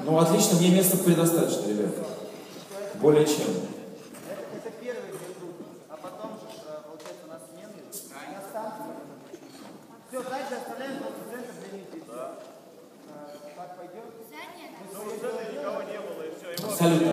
Ну, отлично, мне места предостаточно, ребят. Более чем. Это первый круг, а потом, получается, у нас смены. Все, дальше оставляем центр для них. Так пойдет? Ну, никого не было, и все. Абсолютно.